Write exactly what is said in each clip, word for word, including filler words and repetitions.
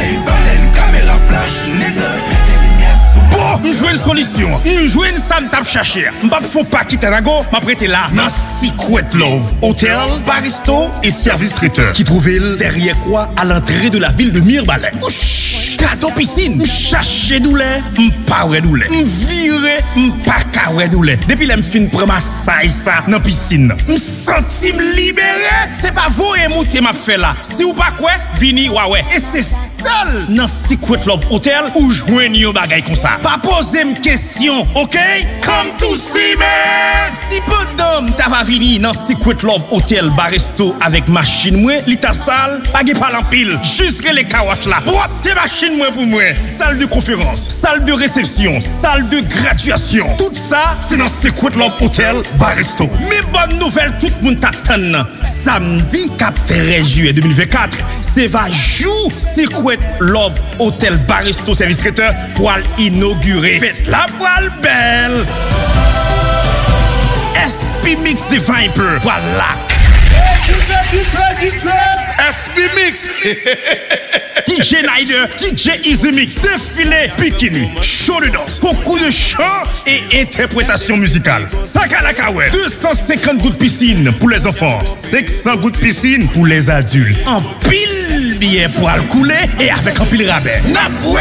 baleine, caméra flash, nègre. Bon, m'jouer une solution. M'jouer une sam tap chercher. M'pas faut pas quitter Nago, m'a prêté là. Dans Secret Love Hotel, Baristo et service traiteur. Qui trouvait derrière quoi à l'entrée de la ville de Mirbalais. Cadeau piscine. M'chache doulet, m'pas ouais doulet. M'vire, m'pas ka ouais doulet. Depuis là m'fin prend ma saille ça dans piscine. M'senti m'libéré. C'est pas vous et mouté m'a fait là. Si ou pas quoi, vini ouais ouais. Et c'est seul dans Secret Love Hotel où joigne yo bagay comme ça. Pas poser une question, ok? Come to see me! Si peu d'hommes t'as va venir dans Secret Love Hotel Baristo avec machine moi, l'ita salle, pas de pas en pile, juste les kawash là. Pour tes machines moi pour moi. Salle de conférence, salle de réception, salle de graduation. Tout ça, c'est dans Secret Love Hotel Baristo. Mais bonne nouvelle, tout le monde t'attend. Samedi, quatorze juillet deux mille vingt-quatre, c'est va jouer Secret Love Hotel Baristo service traiteur pour inaugurer. Faites la poêle belle. S P Mix de Viper. Voilà. S P Mix. D J Nider, D J Easy Mix, défilé bikini, show de danse, beaucoup de chants et interprétation musicale. Sakalakawet, deux cent cinquante gouttes piscine pour les enfants, cinq cents gouttes piscine pour les adultes. En pile billet pour le couler et avec un pile rabais. Napoué!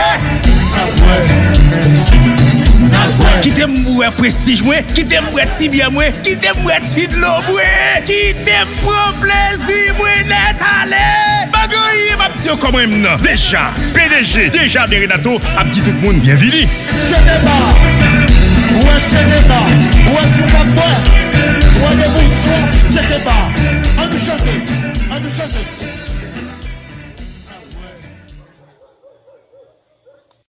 Qui t'aime mouer prestige moi, qui t'aime mouer tibia moi, qui t'aime mouer tidlo moi, qui t'aime prendre plaisir moi net allez. Bagaille m'a petit comme même déjà P D G déjà de Renato a dit tout le monde bienvenue. Je débat. Ouais, je débat. Ouais, c'est pas moi. Ouais, les bouches, je débat. On nous chante. On nous chante.